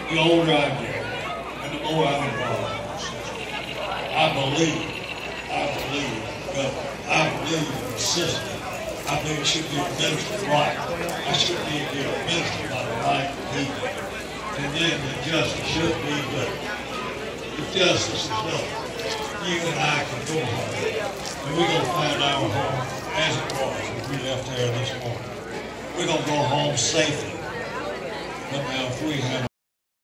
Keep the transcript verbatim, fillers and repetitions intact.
The older I get, and the more I'm involved in the system, I believe, I believe, but I believe in the system. I think it should be administered right. I should be administered by the right people. And then the justice should be good. The justice is done. You and I can go home. And we're going to find our home as it was when we left there this morning. We're going to go home safely. But now if we have